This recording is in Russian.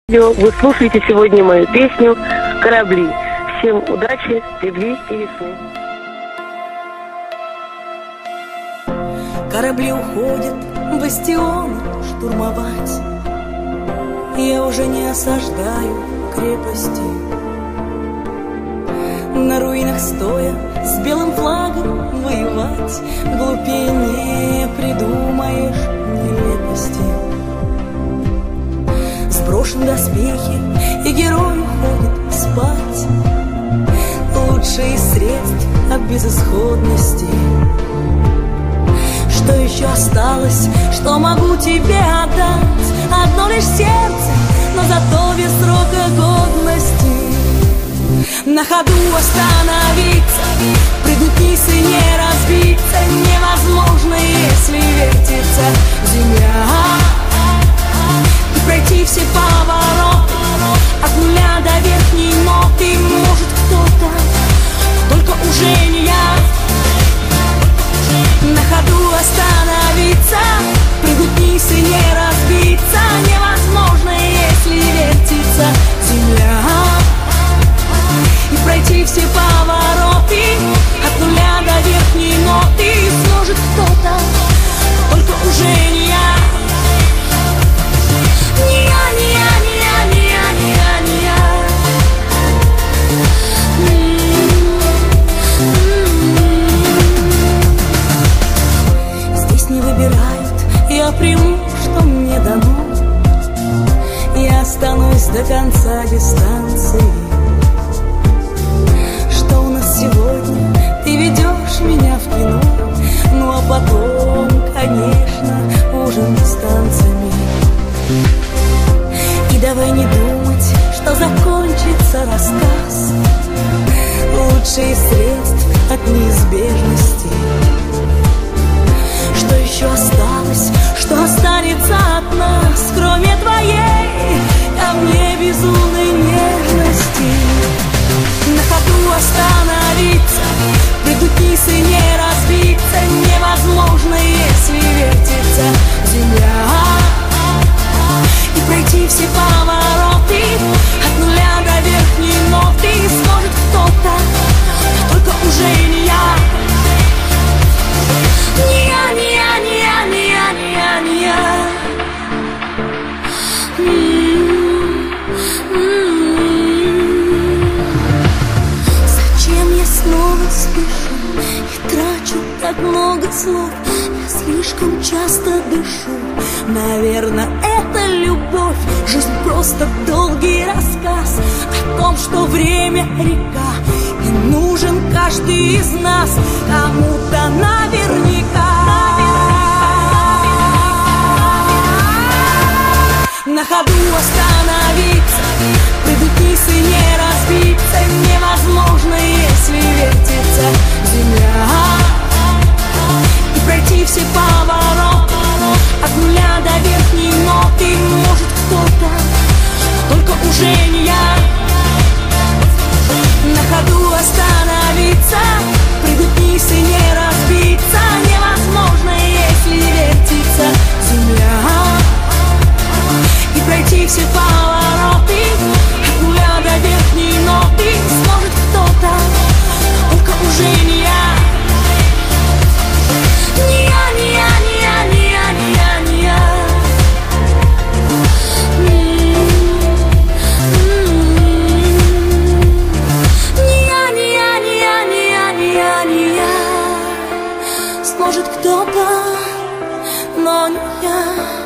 Вы слушаете сегодня мою песню «Корабли». Всем удачи, любви и весны. Корабли уходят бастионы штурмовать. Я уже не осаждаю крепости. На руинах стоя с белым флагом воевать глупее не придумаешь нелепости. Сброшен доспехи, и герой уходит спать. Лучший из средств от безысходности. Что еще осталось, что могу тебе отдать? Одно лишь сердце, но зато без срока годности. На ходу остановиться, прыгнуть вниз и не разбиться невозможно, если вертится земля. И пройти все повороты от нуля до верхней ноты может кто-то, только уже не я. На ходу остановиться, прыгнуть вниз и не разбиться невозможно, если вертится земля. И пройти все повороты от нуля до верхней ноты сможет кто-то, только уже не я. Не я, не я, не я, не я, не я, не я. Здесь не выбирают, я приму, что мне дано. Я останусь до конца дистанции. Что у нас сегодня? Ты ведешь меня в кино. Ну а потом, конечно, ужин с танцами. И давай не думать, что закончится рассказ. Лучший из средств от неизбежности. Что еще осталось, что останется от нас, кроме твоей ко мне безумной нежности? На ходу остановиться, прыгнуть вниз и не разбиться невозможно, если вертится земля. И пройти все повороты от нуля до верхней ноты сможет кто-то, только уже не я. Не я, не я, не я, не я, не я, не я. Зачем я снова спешу и трачу так много слов? Я слишком часто дышу. Наверное, это любовь. Жизнь просто долгий рассказ о том, что время река, и нужен каждый из нас кому-то наверняка. На ходу остановиться, прыгнуть вниз и не разбиться невозможно, если вертится земля. И пройти все повороты от нуля до верхней ноты может кто-то, только уже не я. На ходу остановиться, прыгнуть вниз и не разбиться невозможно, если вертится земля. И пройти все повороты от нуля до верхней ноты сможет кто-то, только уже не я. Не я, не я, не я, не я, не я, не я. Не я, не я, не я, не я, не я, не я. Сможет кто-то, но не я.